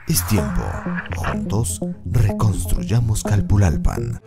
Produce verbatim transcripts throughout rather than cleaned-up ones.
Es tiempo. Juntos reconstruyamos Calpulalpan.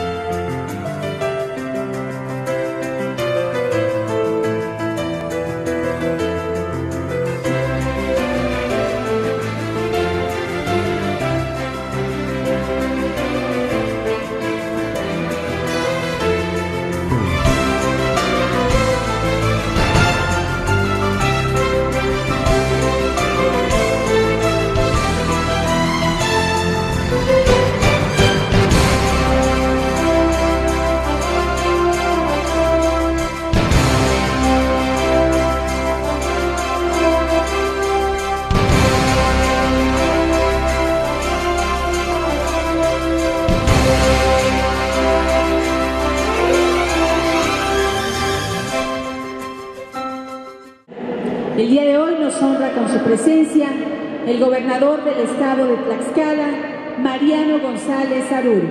El día de hoy nos honra con su presencia el gobernador del estado de Tlaxcala, Mariano González Arur.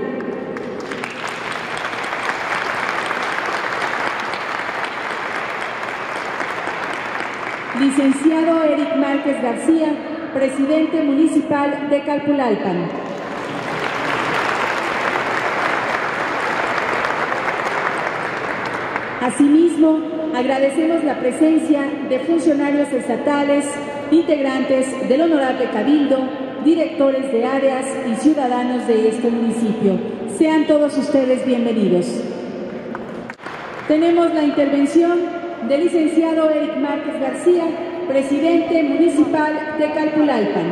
Licenciado Eric Márquez García, presidente municipal de Calpulalpan. Asimismo, agradecemos la presencia de funcionarios estatales, integrantes del Honorable Cabildo, directores de áreas y ciudadanos de este municipio. Sean todos ustedes bienvenidos. Tenemos la intervención del licenciado Eric Márquez García, presidente municipal de Calpulalpan.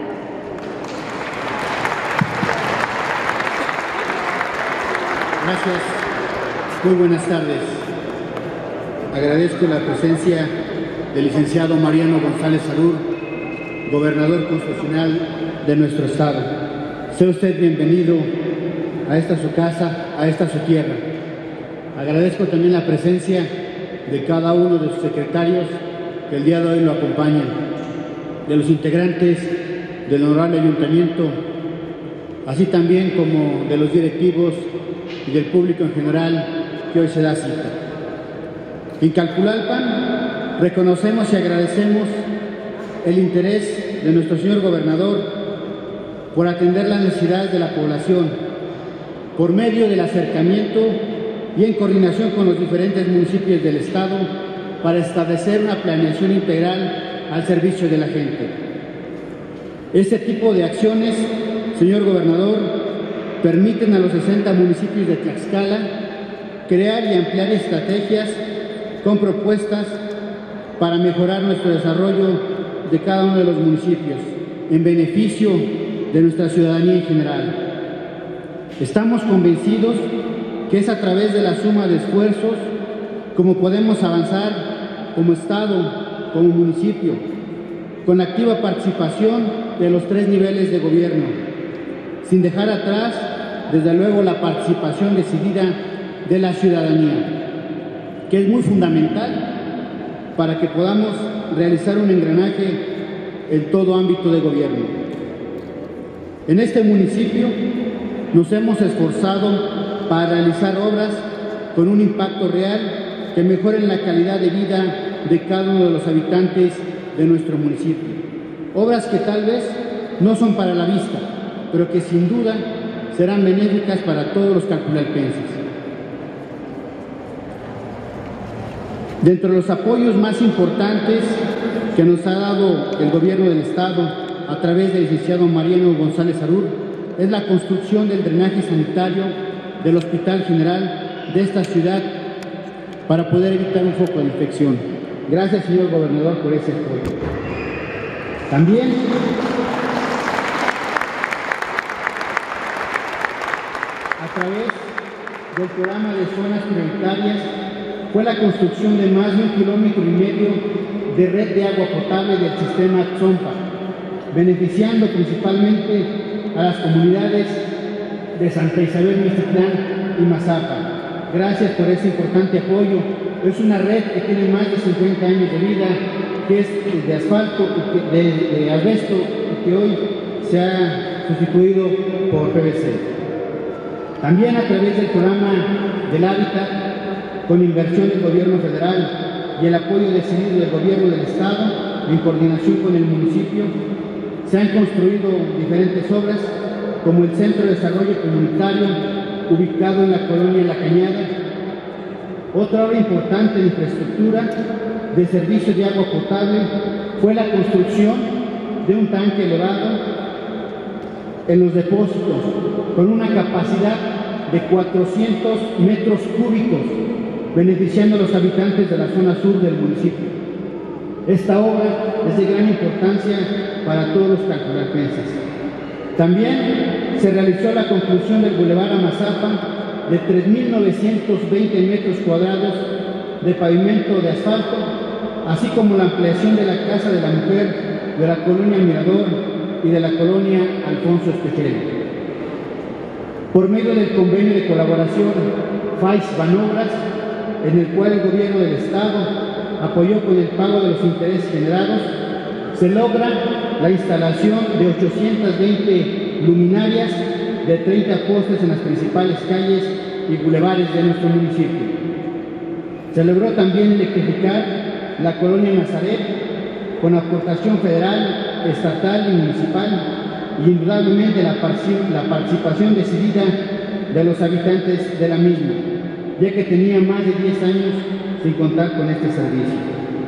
Gracias. Muy buenas tardes. Agradezco la presencia del licenciado Mariano González Arur, gobernador constitucional de nuestro estado. Sea usted bienvenido a esta su casa, a esta su tierra. Agradezco también la presencia de cada uno de sus secretarios que el día de hoy lo acompañan, de los integrantes del honorable ayuntamiento, así también como de los directivos y del público en general que hoy se da cita. En Calpulalpan reconocemos y agradecemos el interés de nuestro señor gobernador por atender las necesidades de la población por medio del acercamiento y en coordinación con los diferentes municipios del estado para establecer una planeación integral al servicio de la gente. Este tipo de acciones, señor gobernador, permiten a los sesenta municipios de Tlaxcala crear y ampliar estrategias con propuestas para mejorar nuestro desarrollo de cada uno de los municipios, en beneficio de nuestra ciudadanía en general. Estamos convencidos que es a través de la suma de esfuerzos como podemos avanzar como Estado, como municipio, con activa participación de los tres niveles de gobierno, sin dejar atrás, desde luego, la participación decidida de la ciudadanía, que es muy fundamental para que podamos realizar un engranaje en todo ámbito de gobierno. En este municipio nos hemos esforzado para realizar obras con un impacto real que mejoren la calidad de vida de cada uno de los habitantes de nuestro municipio. Obras que tal vez no son para la vista, pero que sin duda serán benéficas para todos los calpulalpenses. Dentro de los apoyos más importantes que nos ha dado el gobierno del estado a través del licenciado Mariano González Arur es la construcción del drenaje sanitario del Hospital General de esta ciudad para poder evitar un foco de infección. Gracias, señor gobernador, por ese apoyo. También a través del programa de zonas prioritarias fue la construcción de más de un kilómetro y medio de red de agua potable del sistema Tzompa, beneficiando principalmente a las comunidades de Santa Isabel, Mistitlán y Mazapa. Gracias por ese importante apoyo. Es una red que tiene más de cincuenta años de vida, que es de asfalto, de, de asbesto, y que hoy se ha sustituido por P V C. También a través del programa del Hábitat, con inversión del gobierno federal y el apoyo decidido del gobierno del estado, en coordinación con el municipio, Se han construido diferentes obras, como el Centro de Desarrollo Comunitario, ubicado en la colonia La Cañada. Otra obra importante de infraestructura de servicio de agua potable fue la construcción de un tanque elevado en los depósitos, con una capacidad de cuatrocientos metros cúbicos, beneficiando a los habitantes de la zona sur del municipio. Esta obra es de gran importancia para todos los calpulalpenses. También se realizó la conclusión del Boulevard Amazapa de tres mil novecientos veinte metros cuadrados de pavimento de asfalto, así como la ampliación de la Casa de la Mujer de la colonia Mirador y de la colonia Alfonso Espejel. Por medio del convenio de colaboración FAIS-Banobras, en el cual el gobierno del Estado apoyó con el pago de los intereses generados, se logra la instalación de ochocientas veinte luminarias de treinta postes en las principales calles y bulevares de nuestro municipio. Se logró también electrificar la colonia Nazaret con aportación federal, estatal y municipal, y indudablemente la, la participación decidida de los habitantes de la misma, ya que tenía más de diez años sin contar con este servicio.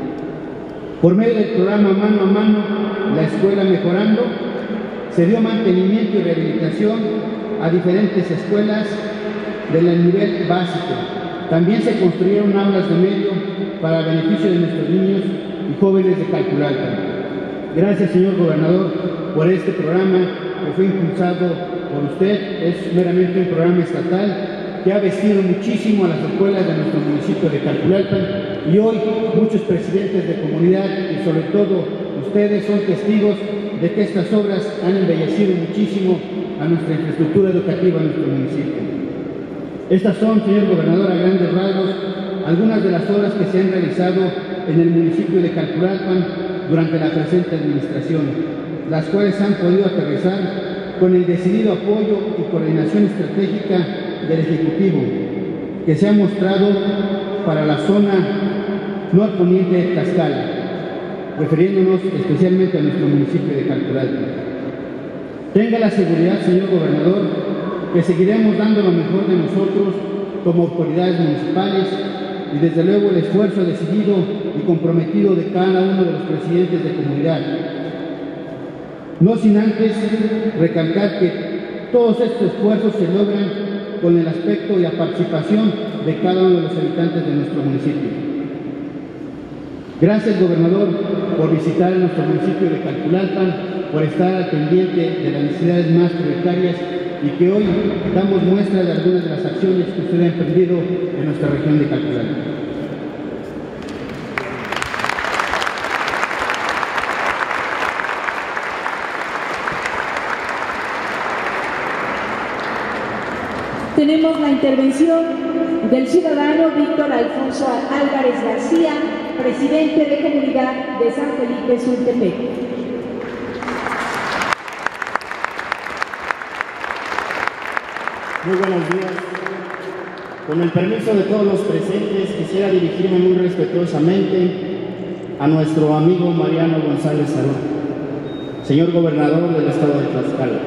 Por medio del programa Mano a Mano, la Escuela Mejorando, se dio mantenimiento y rehabilitación a diferentes escuelas del nivel básico. También se construyeron aulas de medio para beneficio de nuestros niños y jóvenes de Calpulalpan. Gracias, señor gobernador, por este programa que fue impulsado por usted. Es meramente un programa estatal que ha vestido muchísimo a las escuelas de nuestro municipio de Calpulalpan, y hoy muchos presidentes de comunidad y sobre todo ustedes son testigos de que estas obras han embellecido muchísimo a nuestra infraestructura educativa en nuestro municipio. Estas son, señor gobernador, a grandes rasgos, algunas de las obras que se han realizado en el municipio de Calpulalpan durante la presente administración, las cuales han podido aterrizar con el decidido apoyo y coordinación estratégica del Ejecutivo, que se ha mostrado para la zona norponiente de Tlaxcala, refiriéndonos especialmente a nuestro municipio de Calpulalpan. Tenga la seguridad, señor gobernador, que seguiremos dando lo mejor de nosotros como autoridades municipales y desde luego el esfuerzo decidido y comprometido de cada uno de los presidentes de comunidad. No sin antes recalcar que todos estos esfuerzos se logran con el aspecto y la participación de cada uno de los habitantes de nuestro municipio. Gracias, gobernador, por visitar nuestro municipio de Calpulalpan, por estar al pendiente de las necesidades más prioritarias y que hoy damos muestra de algunas de las acciones que usted ha emprendido en nuestra región de Calpulalpan. Tenemos la intervención del ciudadano Víctor Alfonso Álvarez García, presidente de Comunidad de San Felipe Sultepec. Muy buenos días. Con el permiso de todos los presentes, quisiera dirigirme muy respetuosamente a nuestro amigo Mariano González Sarur, señor gobernador del estado de Tlaxcala.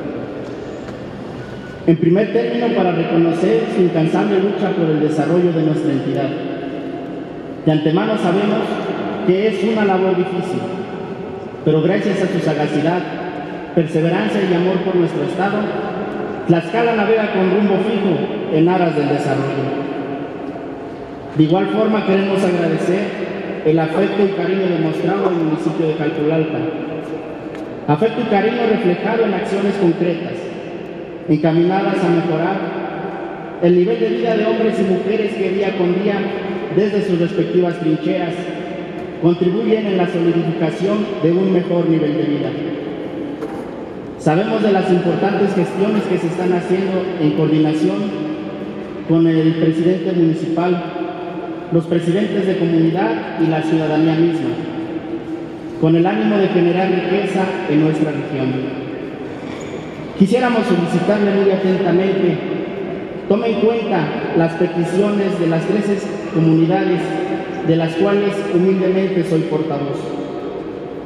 En primer término, para reconocer su incansable lucha por el desarrollo de nuestra entidad. De antemano sabemos que es una labor difícil, pero gracias a su sagacidad, perseverancia y amor por nuestro estado, Tlaxcala navega con rumbo fijo en aras del desarrollo. De igual forma, queremos agradecer el afecto y cariño demostrado al municipio de Calpulalpan. Afecto y cariño reflejado en acciones concretas, encaminadas a mejorar el nivel de vida de hombres y mujeres que día con día, desde sus respectivas trincheras, contribuyen en la solidificación de un mejor nivel de vida. Sabemos de las importantes gestiones que se están haciendo en coordinación con el presidente municipal, los presidentes de comunidad y la ciudadanía misma, con el ánimo de generar riqueza en nuestra región. Quisiéramos solicitarle muy atentamente, tome en cuenta las peticiones de las trece comunidades de las cuales humildemente soy portavoz.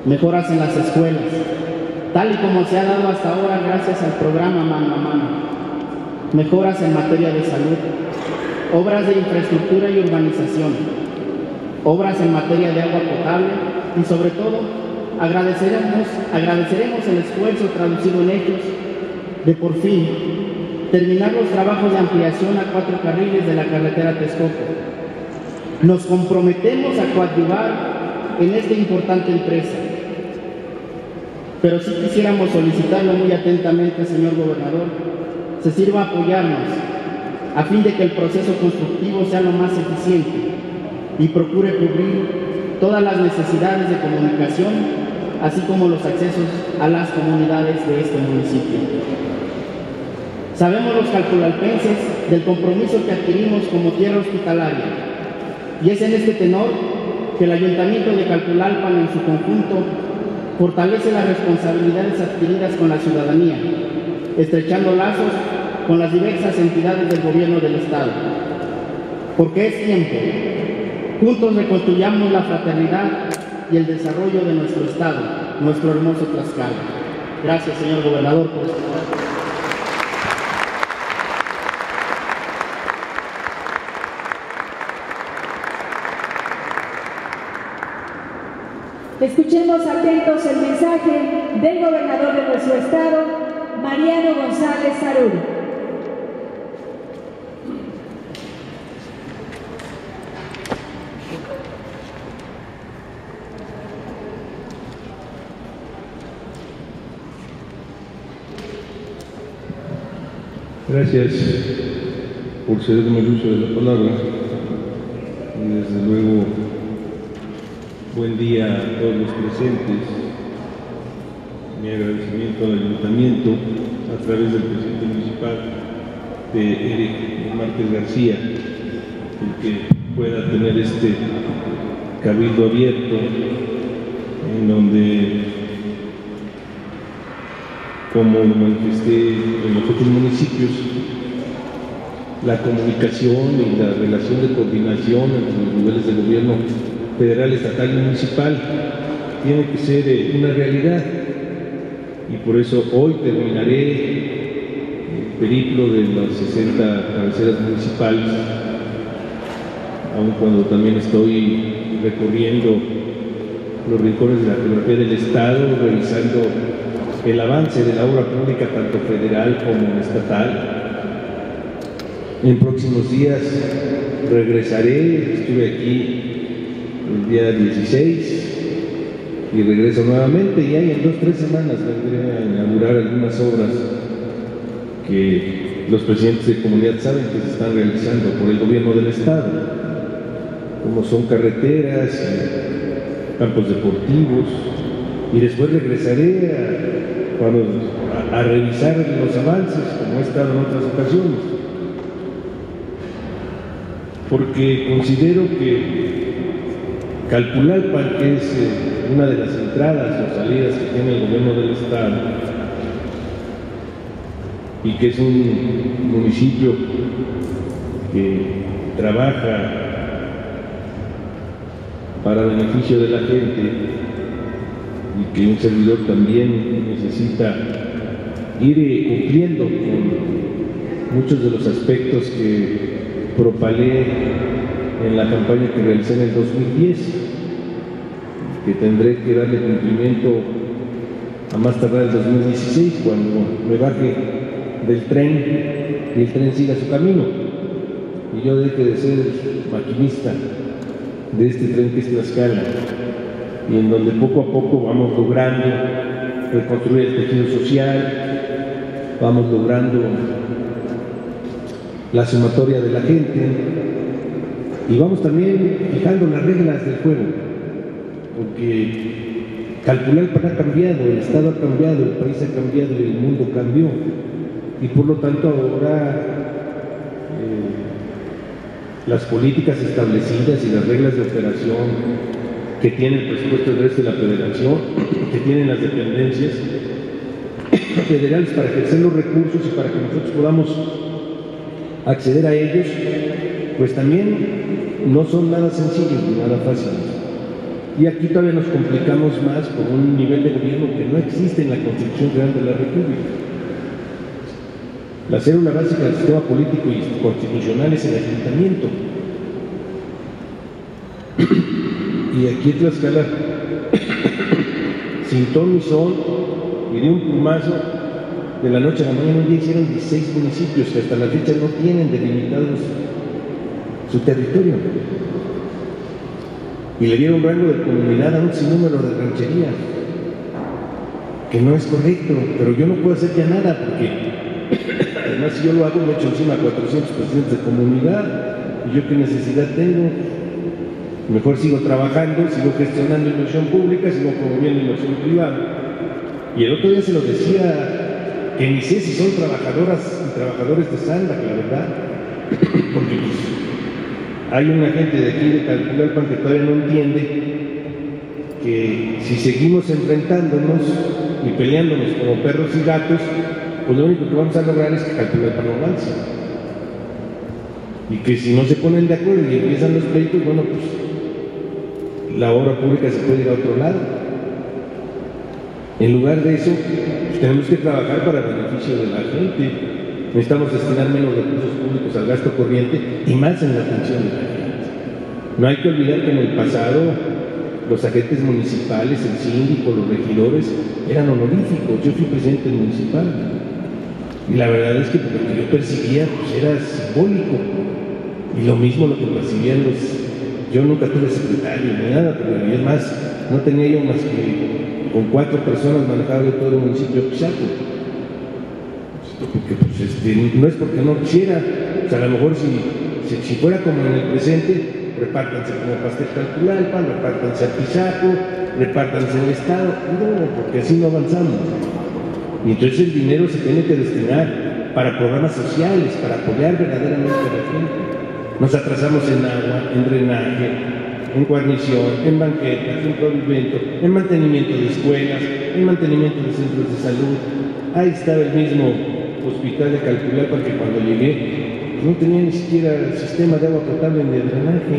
mejoras en las escuelas, tal y como se ha dado hasta ahora gracias al programa Mano a Mano, mejoras en materia de salud, obras de infraestructura y urbanización, obras en materia de agua potable y sobre todo agradeceremos, agradeceremos el esfuerzo traducido en hechos de por fin terminar los trabajos de ampliación a cuatro carriles de la carretera Texcoco. Nos comprometemos a coadyuvar en esta importante empresa, pero sí quisiéramos solicitarle muy atentamente, señor gobernador, se sirva a apoyarnos a fin de que el proceso constructivo sea lo más eficiente y procure cubrir todas las necesidades de comunicación, así como los accesos a las comunidades de este municipio. Sabemos los calpulalpenses del compromiso que adquirimos como tierra hospitalaria, y es en este tenor que el Ayuntamiento de Calpulalpan en su conjunto fortalece las responsabilidades adquiridas con la ciudadanía, estrechando lazos con las diversas entidades del gobierno del Estado. Porque es tiempo, juntos reconstruyamos la fraternidad y el desarrollo de nuestro Estado, nuestro hermoso Tlaxcala. Gracias, señor gobernador, por escuchar. Escuchemos atentos el mensaje del gobernador de nuestro estado, Mariano González Sarur. Gracias por cederme el uso de la palabra y desde luego buen día a todos los presentes. Mi agradecimiento al Ayuntamiento a través del presidente municipal de Eric Márquez García, el que pueda tener este cabildo abierto en donde, como lo manifesté en los otros municipios, la comunicación y la relación de coordinación entre los niveles de gobierno federal, estatal y municipal tiene que ser eh, una realidad, y por eso hoy terminaré el periplo de las sesenta cabeceras municipales, aun cuando también estoy recorriendo los rincones de la geografía del Estado, revisando el avance de la obra pública tanto federal como estatal. En próximos días regresaré, estuve aquí el día dieciséis y regreso nuevamente, y ahí en dos o tres semanas vendré a inaugurar algunas obras que los presidentes de comunidad saben que se están realizando por el gobierno del Estado, como son carreteras, campos deportivos, y después regresaré a, cuando, a, a revisar los avances, como he estado en otras ocasiones, porque considero que Calpulalpan, que es eh, una de las entradas o salidas que tiene el gobierno del Estado, y que es un municipio que trabaja para beneficio de la gente y que un servidor también necesita ir eh, cumpliendo con muchos de los aspectos que propalé en la campaña que realicé en el dos mil diez, que tendré que darle cumplimiento a más tardar el dos mil dieciséis, cuando me baje del tren y el tren siga su camino y yo deje de ser maquinista de este tren que es Tlaxcala, y en donde poco a poco vamos logrando reconstruir el tejido social, vamos logrando la sumatoria de la gente, y vamos también fijando las reglas del juego, porque Calpulalpan ha cambiado, el Estado ha cambiado, el país ha cambiado y el mundo cambió, y por lo tanto ahora eh, las políticas establecidas y las reglas de operación que tiene el presupuesto del resto de la federación, que tienen las dependencias federales para ejercer los recursos y para que nosotros podamos acceder a ellos, pues también no son nada sencillos ni nada fáciles. Y aquí todavía nos complicamos más con un nivel de gobierno que no existe en la Constitución General de la República. La célula básica del sistema político y constitucional es el ayuntamiento. Y aquí en Tlaxcala, sin ton ni son, y de un plumazo, de la noche a la mañana, ya hicieron dieciséis municipios que hasta la fecha no tienen delimitados su territorio. Y le dieron rango de comunidad a un sinnúmero de rancherías, que no es correcto, pero yo no puedo hacer ya nada, porque además si yo lo hago me echo encima a cuatrocientos presidentes de comunidad, y yo qué necesidad tengo. Mejor sigo trabajando, sigo gestionando inversión pública, sigo promoviendo inversión privada. Y el otro día se lo decía, que ni sé si son trabajadoras y trabajadores de Sanda, la verdad, porque pues, hay una gente de aquí de Calpulalpan que todavía no entiende que si seguimos enfrentándonos y peleándonos como perros y gatos, pues lo único que vamos a lograr es que Calpulalpan no avance. Y que si no se ponen de acuerdo y empiezan los pleitos, bueno, pues la obra pública se puede ir a otro lado. En lugar de eso, pues tenemos que trabajar para el beneficio de la gente. Necesitamos destinar menos recursos públicos al gasto corriente y más en la atención de la gente. No hay que olvidar que en el pasado los agentes municipales, el síndico, los regidores, eran honoríficos. Yo fui presidente municipal y la verdad es que lo que yo percibía pues, era simbólico. Y lo mismo lo que percibían los... Yo nunca tuve secretario ni nada, pero es más, no tenía yo más que con cuatro personas manejaba yo todo el municipio de Pisaco. Porque pues, este, no es porque no quisiera, o sea, a lo mejor si, si, si fuera como en el presente, repártanse como pastel Calpulalpan, repártanse a Pisaco, repártanse al Estado, no, porque así no avanzamos. Y entonces el dinero se tiene que destinar para programas sociales, para apoyar verdaderamente a la gente. Nos atrasamos en agua, en drenaje, en guarnición, en banquetas, en pavimento, en mantenimiento de escuelas, en mantenimiento de centros de salud. Ahí estaba el mismo hospital de Calpulalpan que cuando llegué no tenía ni siquiera el sistema de agua potable ni de drenaje.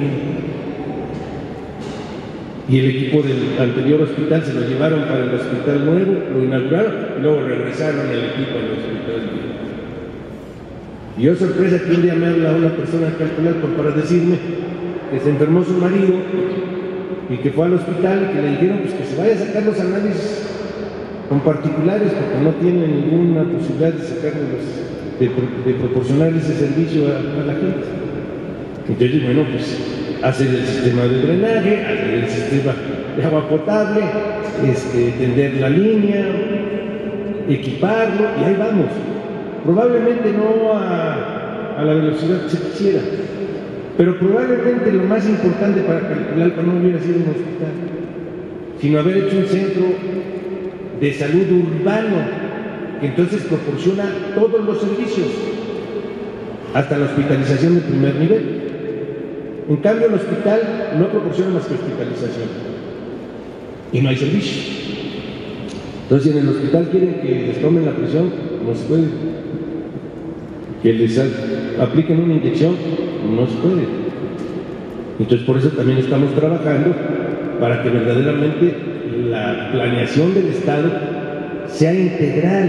Y el equipo del anterior hospital se lo llevaron para el hospital nuevo, lo inauguraron y luego regresaron el equipo al hospital viejo. Y yo, sorpresa, que un día me habla una persona de Calpulalpan para decirme que se enfermó su marido y que fue al hospital y que le dijeron pues, que se vaya a sacar los análisis con particulares porque no tiene ninguna posibilidad de sacarlos, de, de proporcionar ese servicio a, a la gente. Entonces, bueno, pues hacer el sistema de drenaje, hacer el sistema de agua potable, este, tender la línea, equiparlo y ahí vamos. Probablemente no a, a la velocidad que se quisiera, pero probablemente lo más importante para Calpulalpan no hubiera sido un hospital, sino haber hecho un centro de salud urbano que entonces proporciona todos los servicios, hasta la hospitalización de primer nivel. En cambio, el hospital no proporciona más que hospitalización y no hay servicio. Entonces, si en el hospital quieren que les tomen la presión, no se puede. Que les apliquen una inyección, no se puede. Entonces, por eso también estamos trabajando para que verdaderamente la planeación del Estado sea integral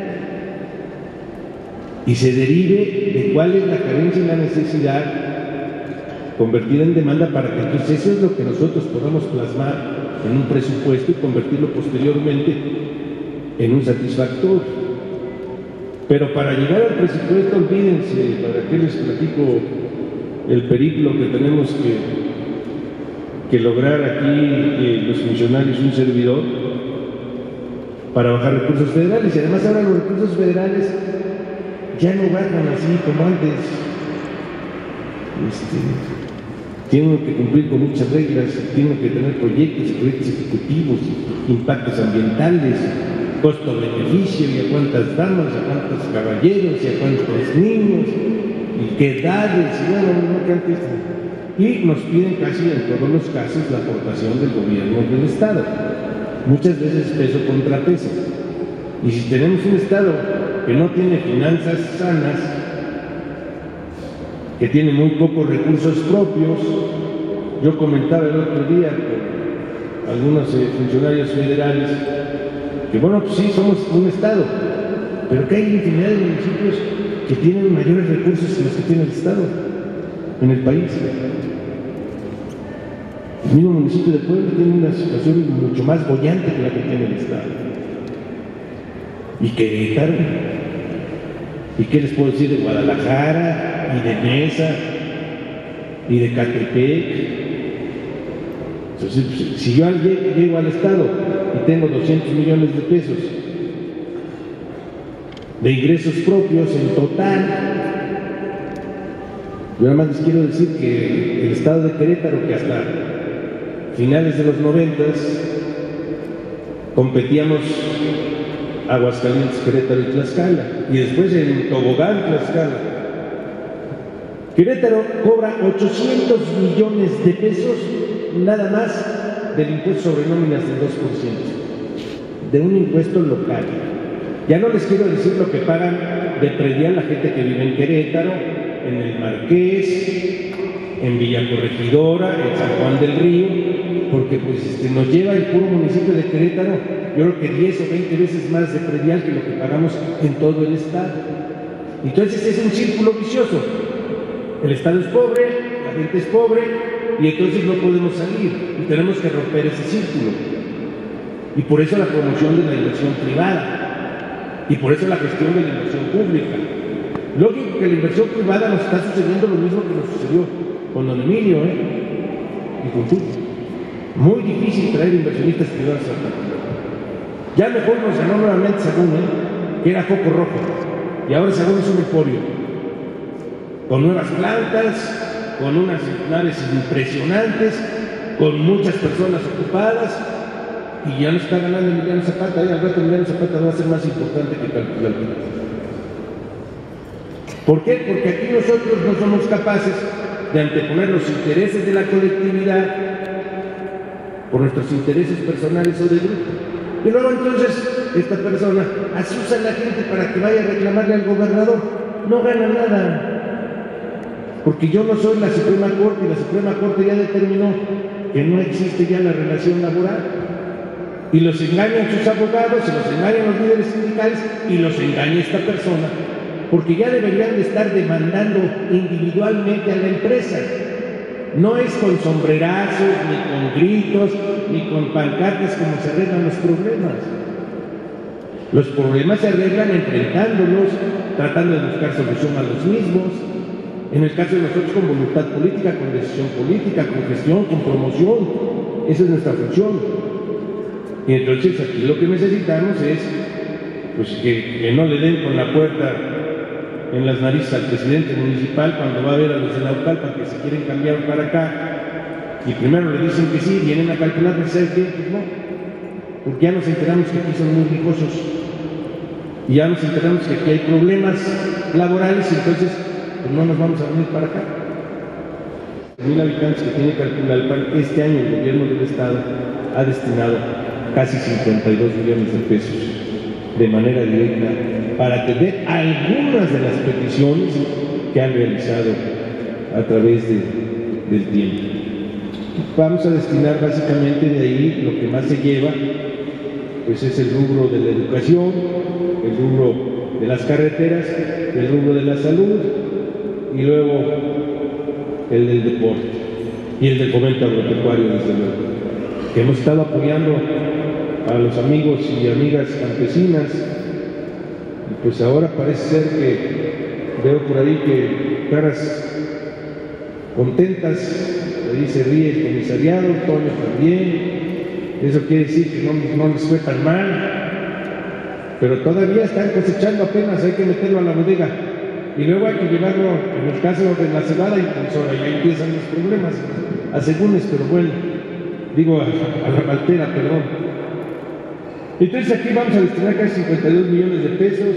y se derive de cuál es la carencia y la necesidad convertida en demanda para que entonces eso es lo que nosotros podamos plasmar en un presupuesto y convertirlo posteriormente en un satisfactor. Pero para llegar al presupuesto, olvídense, ¿para qué les platico el periplo que tenemos que, que lograr aquí eh, los funcionarios, un servidor, para bajar recursos federales? Y además ahora los recursos federales ya no bajan así como antes. Este, tienen que cumplir con muchas reglas, tienen que tener proyectos, proyectos ejecutivos, impactos ambientales, costo-beneficio, y a cuántas damas, a cuántos caballeros, y a cuántos niños, y qué edades, y bueno, no cantes. Y nos piden casi en todos los casos la aportación del gobierno del Estado, muchas veces peso contra peso. Y si tenemos un Estado que no tiene finanzas sanas, que tiene muy pocos recursos propios, yo comentaba el otro día con algunos eh, funcionarios federales, que bueno, pues sí, somos un estado, pero que hay infinidad de municipios que tienen mayores recursos que los que tiene el estado en el país. El mismo municipio de Puebla tiene una situación mucho más boyante que la que tiene el estado. Y Querétaro, y qué les puedo decir de Guadalajara, y de Mesa, y de Catepec. Entonces, si yo llego al estado y tengo doscientos millones de pesos de ingresos propios en total, yo nada más les quiero decir que el estado de Querétaro, que hasta finales de los noventas competíamos Aguascalientes, Querétaro y Tlaxcala, y después en Tobogán, Tlaxcala. Querétaro cobra ochocientos millones de pesos nada más del impuesto sobre nóminas del dos por ciento, de un impuesto local. Ya no les quiero decir lo que pagan de predial la gente que vive en Querétaro, en el Marqués, en Villa Corregidora, en San Juan del Río, porque pues este, nos lleva el puro municipio de Querétaro, yo creo que diez o veinte veces más de predial que lo que pagamos en todo el estado. Entonces es un círculo vicioso. El estado es pobre, la gente es pobre, y entonces no podemos salir, y tenemos que romper ese círculo. Y por eso la promoción de la inversión privada, y por eso la gestión de la inversión pública. Lógico que la inversión privada nos está sucediendo lo mismo que nos sucedió con don Emilio, ¿eh? Y con tú. Muy difícil traer inversionistas privados a Santa. Ya mejor nos ganó nuevamente Sagún, ¿eh? Que era foco rojo, y ahora Sagún es un emporio, con nuevas plantas, con unas naves impresionantes, con muchas personas ocupadas, y ya no está ganando Emiliano Zapata, y al rato Emiliano Zapata va a ser más importante que Calpulalpan. ¿Por qué? Porque aquí nosotros no somos capaces de anteponer los intereses de la colectividad por nuestros intereses personales o de grupo. Y luego entonces esta persona asusa a la gente para que vaya a reclamarle al gobernador. No gana nada, porque yo no soy la Suprema Corte, y la Suprema Corte ya determinó que no existe ya la relación laboral, y los engañan sus abogados, se los engañan los líderes sindicales, y los engaña esta persona, porque ya deberían de estar demandando individualmente a la empresa. No es con sombrerazos, ni con gritos, ni con pancartas como se arreglan los problemas. Los problemas se arreglan enfrentándolos, tratando de buscar solución a los mismos. En el caso de nosotros, con voluntad política, con decisión política, con gestión, con promoción. Esa es nuestra función. Y entonces aquí lo que necesitamos es pues, que, que no le den con la puerta en las narices al presidente municipal cuando va a ver a los de Naucalpan que se quieren cambiar para acá, y primero le dicen que sí, vienen a calcular que sea el tiempo, no, porque ya nos enteramos que aquí son muy ricosos, y ya nos enteramos que aquí hay problemas laborales, y entonces pues no nos vamos a venir para acá. Mil habitantes que tiene Calpulalpan, este año el gobierno del estado ha destinado casi cincuenta y dos millones de pesos de manera directa para atender algunas de las peticiones que han realizado a través de, del tiempo. Vamos a destinar básicamente de ahí lo que más se lleva, pues es el rubro de la educación, el rubro de las carreteras, el rubro de la salud, y luego el del deporte y el del fomento agropecuario, desde luego, que hemos estado apoyando a los amigos y amigas campesinas. Y pues ahora parece ser que veo por ahí que caras contentas, ahí se ríe el comisariado, Toño también. Eso quiere decir que no, no les fue tan mal, pero todavía están cosechando apenas, hay que meterlo a la bodega. Y luego hay que llevarlo, en el caso de la cebada impulsora, y ahí empiezan los problemas, a segundes, pero bueno, digo a, a la maltera, perdón. Entonces aquí vamos a destinar casi cincuenta y dos millones de pesos,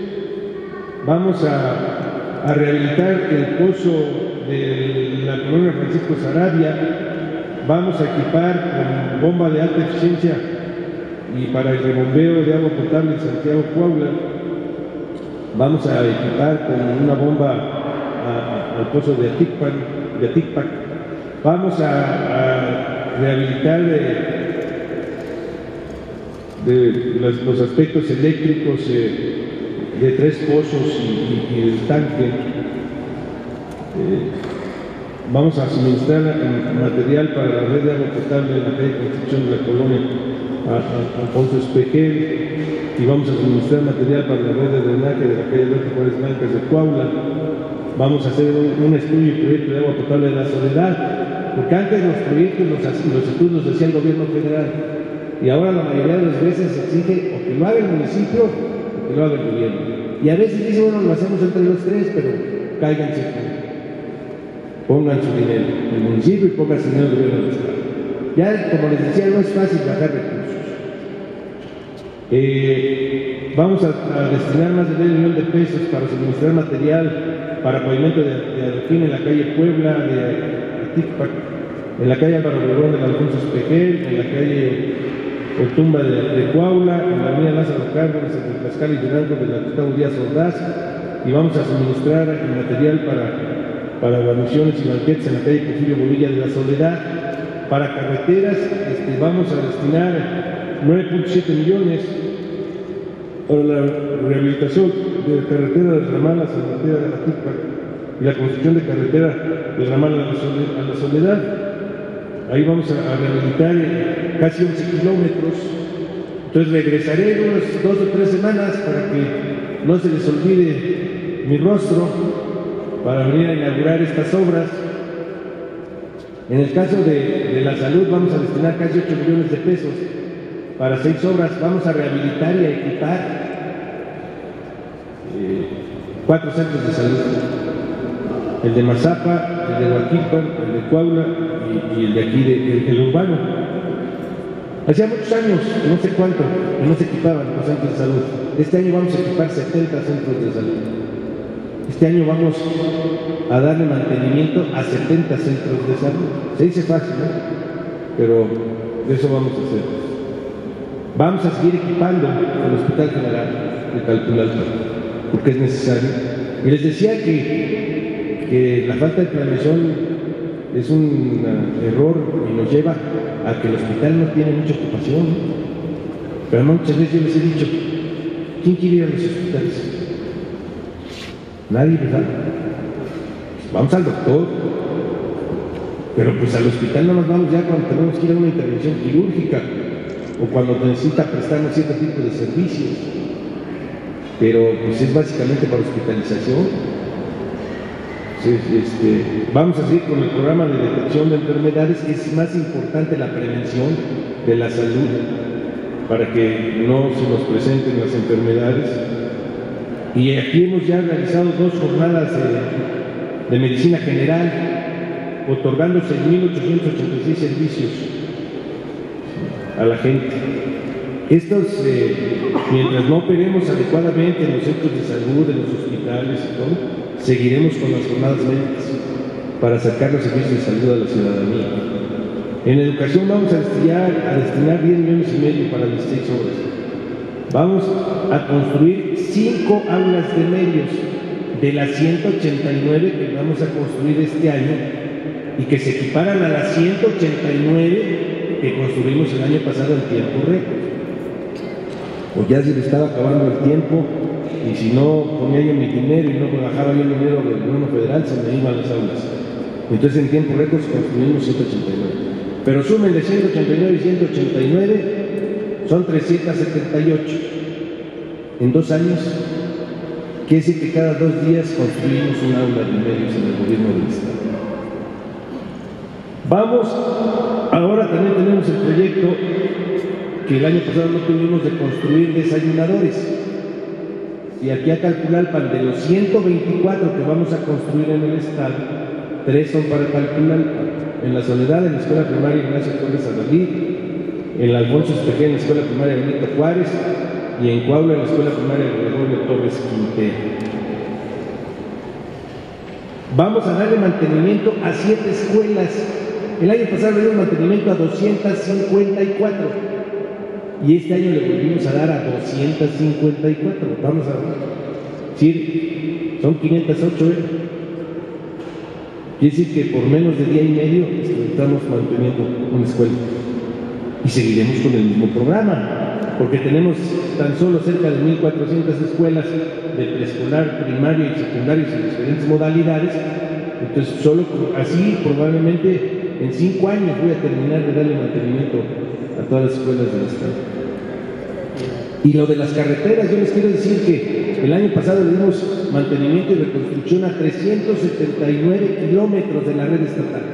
vamos a, a rehabilitar el pozo de la colonia Francisco Sarabia, vamos a equipar con bomba de alta eficiencia y para el rebombeo de agua potable en Santiago Puebla. Vamos a equipar con una bomba a, a, al pozo de Aticpan, de Aticpac. Vamos a, a rehabilitar eh, de las, los aspectos eléctricos eh, de tres pozos y, y, y el tanque. Eh, vamos a suministrar material para la red de agua potable en la calle Constitución de la Colonia a, a Alfonso Espejel, y vamos a suministrar material para la red de drenaje de la calle Alberto Juárez Blancas de Coahuila. Vamos a hacer un, un estudio y proyecto de agua potable de la Soledad, porque antes los proyectos, los, los estudios los hacía el gobierno federal, y ahora la mayoría de las veces se exige o que lo haga el municipio o que lo haga el gobierno. Y a veces dicen, bueno, lo hacemos entre los tres, pero cáiganse, pongan su dinero, el municipio, y pongan su dinero el gobierno del estado. Ya, como les decía, no es fácil bajar recursos. Eh, vamos a, a destinar más de medio millón de pesos para suministrar material para pavimento de, de adoquín en la calle Puebla, de Aticpac, en la calle Álvaro Obregón de Alfonso Espejel, en la calle Otumba de, de Coahuila, en la avenida Lázaro Cárdenas, en Tlaxcala y Durango de la Gustavo Díaz Ordaz, y vamos a suministrar el material para, para guarniciones y banquetes en la calle Porfirio Bonilla de la Soledad. Para carreteras este, vamos a destinar nueve punto siete millones para la rehabilitación de carretera del ramal a San Mateo de la Aticpac y la construcción de carretera del ramal a la Soledad. Ahí vamos a, a rehabilitar casi once kilómetros. Entonces regresaré en unas dos o tres semanas para que no se les olvide mi rostro, para venir a inaugurar estas obras. En el caso de, de la salud vamos a destinar casi ocho millones de pesos para seis obras. Vamos a rehabilitar y a equipar eh, cuatro centros de salud: el de Mazapa, el de Huaquilpan, el de Coahuila y, y el de aquí, de, el, el urbano. Hacía muchos años, no sé cuánto, que no se equipaban los centros de salud. Este año vamos a equipar setenta centros de salud. Este año vamos a darle mantenimiento a setenta centros de salud. Se dice fácil, ¿no? Pero de eso vamos a hacer. Vamos a seguir equipando el Hospital General de Calpulalpan, porque es necesario. Y les decía que, que la falta de planeación es un uh, error y nos lleva a que el hospital no tiene mucha ocupación. Pero muchas veces yo les he dicho, ¿quién quiere ir a los hospitales? Nadie, ¿verdad? Pues vamos al doctor, pero pues al hospital no nos vamos ya cuando tenemos que ir a una intervención quirúrgica o cuando necesita prestarnos cierto tipo de servicios, pero pues es básicamente para hospitalización. Entonces, este, vamos a seguir con el programa de detección de enfermedades, que es más importante la prevención de la salud, para que no se nos presenten las enfermedades. Y aquí hemos ya realizado dos jornadas de, de medicina general, otorgando seis mil ochocientos ochenta y seis servicios a la gente. Estos, eh, mientras no operemos adecuadamente en los centros de salud, en los hospitales y todo, seguiremos con las jornadas médicas para sacar los servicios de salud a la ciudadanía. En educación vamos a destinar, a destinar diez millones y medio para dieciséis obras. Vamos a construir cinco aulas de medios de las ciento ochenta y nueve que vamos a construir este año y que se equiparan a las ciento ochenta y nueve que construimos el año pasado en tiempo récord. O ya se le estaba acabando el tiempo y si no ponía yo mi dinero y no bajaba yo el dinero del gobierno federal, se me iban las aulas. Entonces en tiempo récord construimos ciento ochenta y nueve. Pero sumen de ciento ochenta y nueve y ciento ochenta y nueve, son trescientos setenta y ocho. En dos años, quiere decir que cada dos días construimos un aula de medios en el gobierno del estado. Vamos, ahora también tenemos el proyecto que el año pasado no tuvimos de construir desayunadores. Y aquí a Calpulalpan, de los ciento veinticuatro que vamos a construir en el estado, tres son para Calpulalpan. En la Soledad, en la escuela primaria Ignacio Torres Adalid, en la Alfonso Espejel, en la escuela primaria Benito Juárez, y en Coahuila, en la escuela primaria Gregorio Torres Quintero. Vamos a darle mantenimiento a siete escuelas. El año pasado le dimos mantenimiento a doscientas cincuenta y cuatro y este año le volvimos a dar a doscientas cincuenta y cuatro. Vamos a decir, son quinientas ocho. ¿eh? Quiere decir que por menos de día y medio estamos manteniendo una escuela y seguiremos con el mismo programa. porque tenemos tan solo cerca de mil cuatrocientas escuelas de preescolar, primaria y secundaria en diferentes modalidades. Entonces, solo así probablemente en cinco años voy a terminar de darle mantenimiento a todas las escuelas del estado. Y lo de las carreteras, yo les quiero decir que el año pasado le dimos mantenimiento y reconstrucción a trescientos setenta y nueve kilómetros de la red estatal.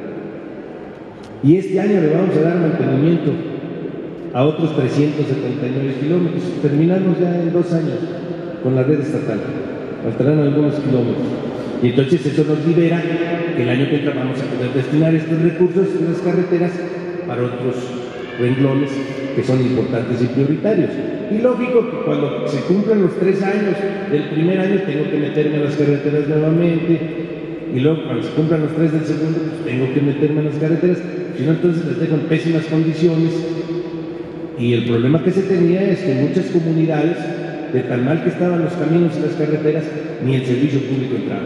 Y este año le vamos a dar mantenimiento a otros trescientos setenta y nueve kilómetros. Terminamos ya en dos años con la red estatal. Faltarán algunos kilómetros. Y entonces eso nos libera que el año que entra vamos a poder destinar estos recursos en las carreteras para otros renglones que son importantes y prioritarios. Y lógico que cuando se cumplan los tres años del primer año tengo que meterme en las carreteras nuevamente, y luego cuando se cumplan los tres del segundo pues tengo que meterme en las carreteras, si no entonces les dejo en pésimas condiciones. Y el problema que se tenía es que en muchas comunidades, de tan mal que estaban los caminos y las carreteras, ni el servicio público entraba.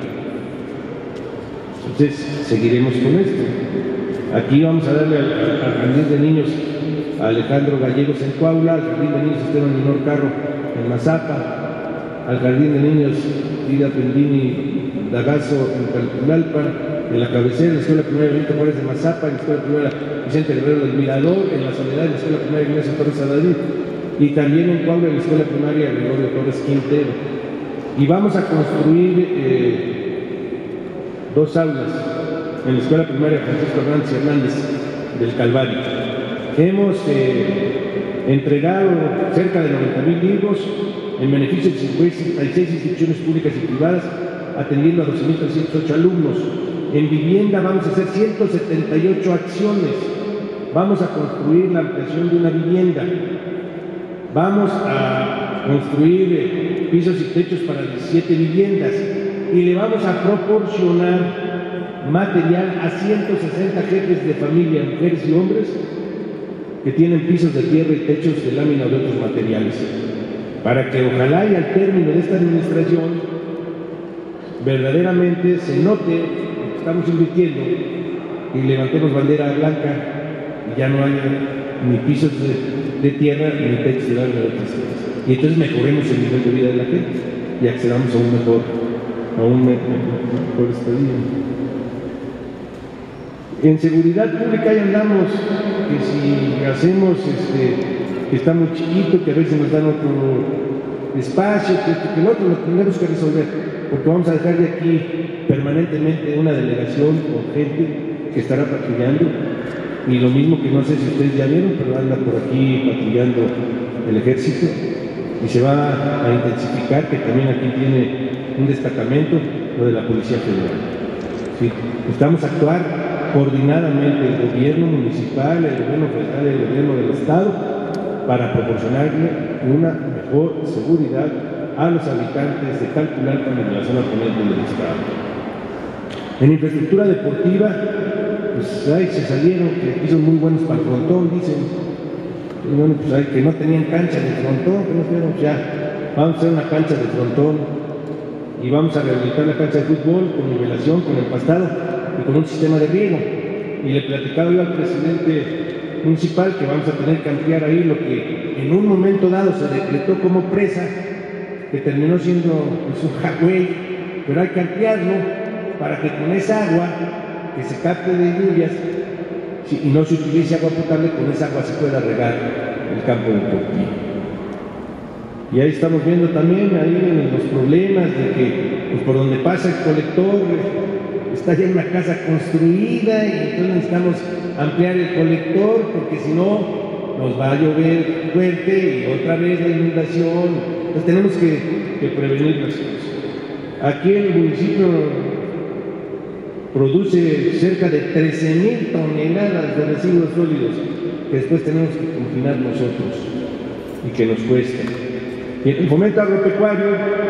Entonces seguiremos con esto. Aquí vamos a darle al, al, al jardín de niños a Alejandro Gallegos en Coahuila, al jardín de niños Esteban Minor Carro en Mazapa, al jardín de niños Ida Pendini Dagazo en Calpulalpan, en la cabecera, en la escuela primaria Benito Juárez de Mazapa, en la escuela primaria Vicente Guerrero del Mirador, en la Soledad, en la escuela primaria Ignacio Torres Adadí, y también en Coahuila, en la escuela primaria Gregorio Torres Quintero. Y vamos a construir eh, dos aulas en la escuela primaria Francisco Hernández Hernández del Calvario. Hemos eh, entregado cerca de noventa mil libros en beneficio de cincuenta y seis instituciones públicas y privadas, atendiendo a doce mil trescientos ocho alumnos. En vivienda vamos a hacer ciento setenta y ocho acciones. Vamos a construir la ampliación de una vivienda. Vamos a construir eh, pisos y techos para diecisiete viviendas. Y le vamos a proporcionar material a ciento sesenta jefes de familia, mujeres y hombres, que tienen pisos de tierra y techos de lámina o de otros materiales, para que ojalá y al término de esta administración verdaderamente se note que estamos invirtiendo y levantemos bandera blanca y ya no haya ni pisos de, de tierra ni techos de lámina de otras cosas. Y entonces mejoremos el nivel de vida de la gente y accedamos a un mejor, a un mejor estadio. En seguridad pública ahí andamos, que si hacemos, este, que está muy chiquito, que a veces nos dan otro espacio, que esto, que el otro, lo tendremos que resolver, porque vamos a dejar de aquí permanentemente una delegación con gente que estará patrullando, y lo mismo que no sé si ustedes ya vieron, pero anda por aquí patrullando el ejército, y se va a intensificar, que también aquí tiene un destacamento, lo de la Policía Federal. ¿Sí? Necesitamos actuar coordinadamente el gobierno municipal, el gobierno federal y el gobierno del estado para proporcionarle una mejor seguridad a los habitantes de Calpulalpan y de la zona poniente del estado. En infraestructura deportiva, pues ahí se salieron que son muy buenos para el frontón, dicen. Y bueno, pues hay que no tenían cancha de frontón, que no tenían, ya vamos a hacer una cancha de frontón y vamos a rehabilitar la cancha de fútbol con nivelación, con empastado y con un sistema de riego. Y le platicaba yo al presidente municipal que vamos a tener que ampliar ahí lo que en un momento dado se decretó como presa, que terminó siendo pues, un jagüey, pero hay que ampliarlo para que con esa agua que se capte de lluvias si, y no se utilice agua potable, con esa agua se pueda regar el campo deportivo. Y ahí estamos viendo también ahí los problemas de que pues, por donde pasa el colector está ya una casa construida y entonces necesitamos ampliar el colector porque si no nos va a llover fuerte y otra vez la inundación. Entonces tenemos que, que prevenir las cosas. Aquí el municipio produce cerca de trece mil toneladas de residuos sólidos que después tenemos que confinar nosotros y que nos cuesta. Y en el fomento agropecuario,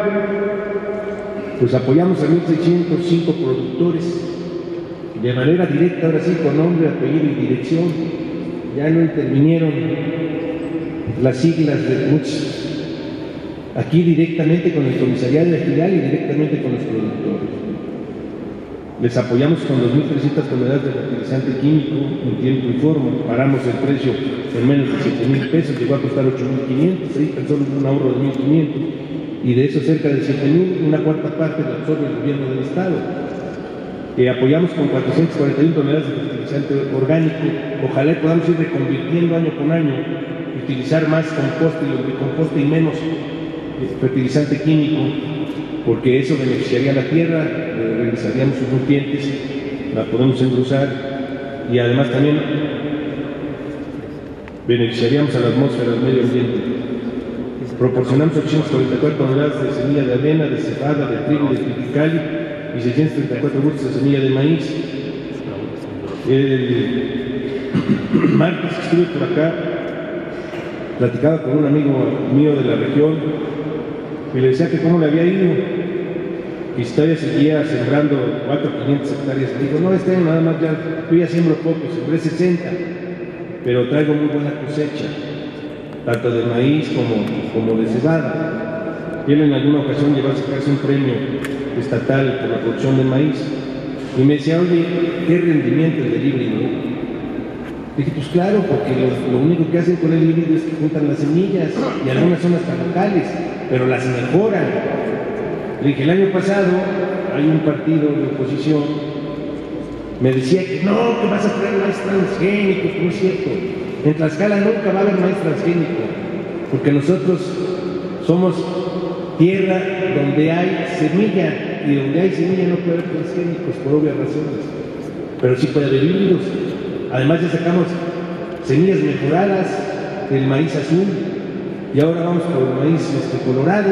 pues apoyamos a mil seiscientos cinco productores de manera directa, ahora sí, con nombre, apellido y dirección. Ya no intervinieron las siglas de muchos. Aquí directamente con el comisariado de filial y directamente con los productores. Les apoyamos con dos mil trescientas toneladas de fertilizante químico en tiempo y forma. Paramos el precio en menos de siete mil pesos, llegó a costar ocho mil quinientos, ahí tan solo un ahorro de mil quinientos, y de eso cerca de siete mil, una cuarta parte la absorbe el gobierno del Estado. Eh, apoyamos con cuatrocientas cuarenta y una toneladas de fertilizante orgánico. Ojalá podamos ir reconvirtiendo año con año, utilizar más composta y lombricomposta y menos eh, fertilizante químico, porque eso beneficiaría a la tierra, eh, regresaríamos sus nutrientes, la podemos engrosar y además también beneficiaríamos a la atmósfera, al medio ambiente. Proporcionamos ochocientas cuarenta y cuatro toneladas de semilla de avena, de cebada, de trigo, de triticali y seiscientos treinta y cuatro bultos de semilla de maíz. El martes que estuve por acá, platicaba con un amigo mío de la región y le decía que cómo le había ido, y si todavía seguía sembrando cuatro o quinientas hectáreas. Le digo, no, este año nada más ya, yo ya siembro poco, sembré sesenta, pero traigo muy buena cosecha, tanto de maíz como, como de cebada. Él en alguna ocasión llegó a sacarse un premio estatal por la producción de maíz, y me decía, oye, ¿qué rendimiento el del híbrido? Dije, pues claro, porque lo, lo único que hacen con el híbrido es que juntan las semillas, y algunas son hasta locales, pero las mejoran. Le dije, el año pasado hay un partido de oposición, me decía que no, que vas a traer maíz transgénico, que no es cierto. En Tlaxcala nunca va a haber maíz transgénico, porque nosotros somos tierra donde hay semilla, y donde hay semilla no puede haber transgénicos por obvias razones, pero sí puede haber híbridos. Además ya sacamos semillas mejoradas del maíz azul, y ahora vamos por el maíz este, colorado.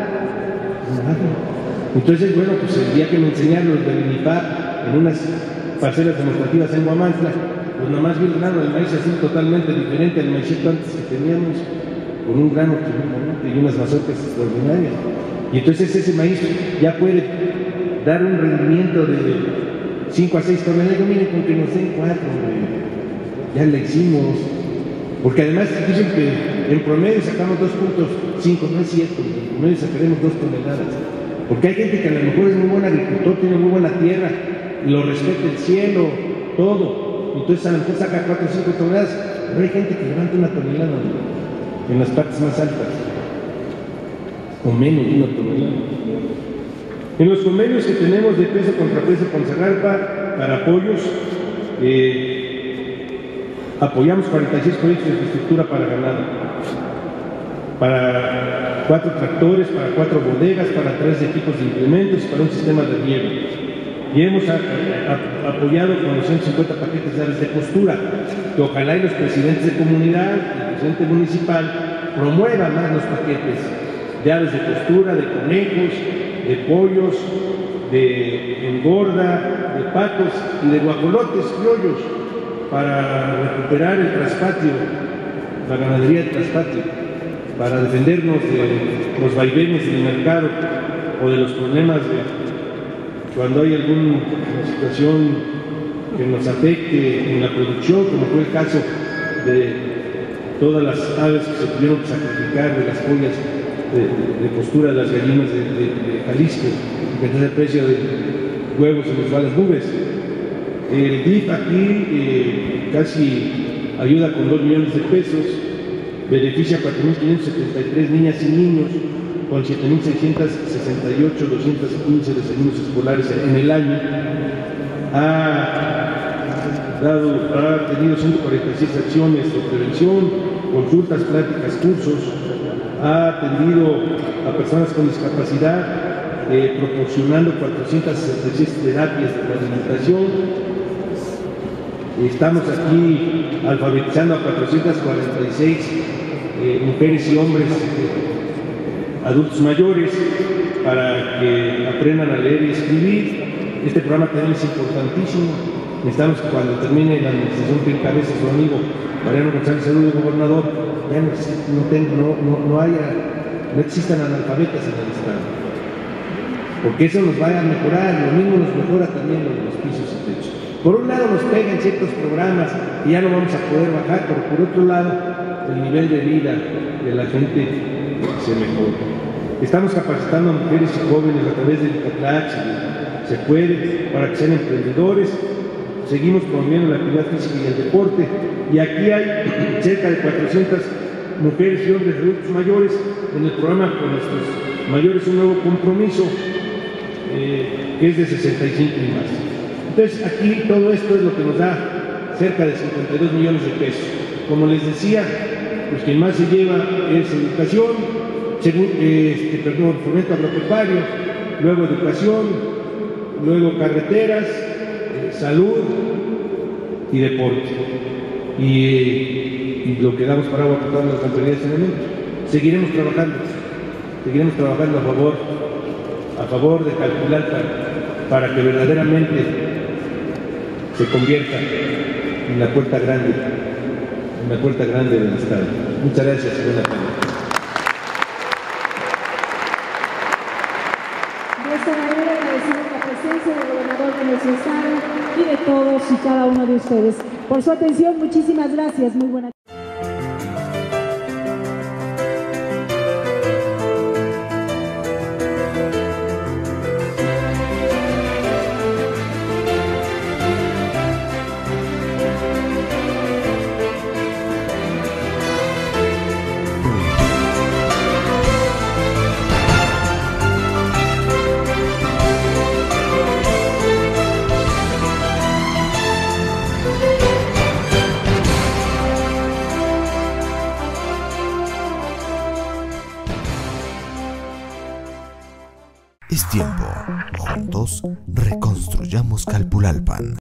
Entonces, bueno, pues el día que me enseñaron los del INIPAP en unas parcelas demostrativas en Guamantla, pues nomás vi el grano del maíz azul totalmente diferente al maízito antes que teníamos, con un grano tremendamente y unas mazorcas extraordinarias. Y entonces ese maíz ya puede dar un rendimiento de cinco a seis toneladas. Yo, miren, con que nos den cuatro, ya le hicimos. Porque además dicen que en promedio sacamos dos punto cinco, no es cierto, en promedio sacaremos dos toneladas. Porque hay gente que a lo mejor es muy buen agricultor, tiene muy buena tierra, lo respeta el cielo, todo. Entonces a lo mejor saca cuatro o cinco toneladas, pero hay gente que levanta una tonelada en las partes más altas, o menos de una tonelada. En los convenios que tenemos de peso contra peso con Zagarpa para apoyos, eh, apoyamos cuarenta y seis proyectos de infraestructura para ganado, para cuatro tractores, para cuatro bodegas, para tres equipos de implementos y para un sistema de riego. Y hemos a, a, apoyado con los ciento cincuenta paquetes de aves de postura, que ojalá y los presidentes de comunidad, el presidente municipal, promuevan más los paquetes de aves de postura, de conejos, de pollos, de engorda, de patos y de guajolotes criollos, para recuperar el traspatio, la ganadería del traspatio, para defendernos de los vaivenes del mercado o de los problemas de cuando hay alguna situación que nos afecte en la producción, como fue el caso de todas las aves que se tuvieron que sacrificar, de las pollas de, de, de postura de las gallinas de, de, de Jalisco, que entonces el precio de huevos se nos va a las nubes. El D I F aquí eh, casi ayuda con dos millones de pesos, beneficia a cuatro mil quinientos setenta y tres niñas y niños con siete mil seiscientos sesenta y ocho, doscientos quince desayunos escolares en el año. Ha, dado, ha tenido ciento cuarenta y seis acciones de prevención, consultas, pláticas, cursos, ha atendido a personas con discapacidad, eh, proporcionando cuatrocientas sesenta y seis terapias de rehabilitación. Estamos aquí alfabetizando a cuatrocientas cuarenta y seis eh, mujeres y hombres eh, adultos mayores para que aprendan a leer y escribir. Este programa también es importantísimo. Necesitamos que cuando termine la administración que encabeza su amigo Mariano González Salud, el gobernador, ya no, no, tenga, no, no, no, haya, no existan analfabetas en el Estado. Porque eso nos va a mejorar, lo mismo nos mejora también los pisos y techos. Por un lado nos pegan ciertos programas y ya no vamos a poder bajar, pero por otro lado el nivel de vida de la gente se mejora. Estamos capacitando a mujeres y jóvenes a través del CATLAX, se puede, para que sean emprendedores. Seguimos promoviendo la actividad física y el deporte, y aquí hay cerca de cuatrocientas mujeres y hombres de adultos mayores en el programa Con Nuestros Mayores un Nuevo Compromiso, eh, que es de sesenta y cinco y más. Entonces aquí todo esto es lo que nos da cerca de cincuenta y dos millones de pesos. Como les decía, pues quien más se lleva es educación, según, este, perdón, fomento agropecuario, luego educación, luego carreteras, eh, salud y deporte. Y, eh, y lo que damos para agua potable en las autoridades de saneamiento. Seguiremos trabajando, seguiremos trabajando a favor, a favor de Calpulalpan, para que verdaderamente se convierta en la puerta grande, en la puerta grande del Estado. Muchas gracias, buena tarde. De esta manera agradecemos la presencia del gobernador de nuestro estado y de todos y cada uno de ustedes. Por su atención, muchísimas gracias. Muy buenas tardes. Es tiempo. Juntos reconstruyamos Calpulalpan.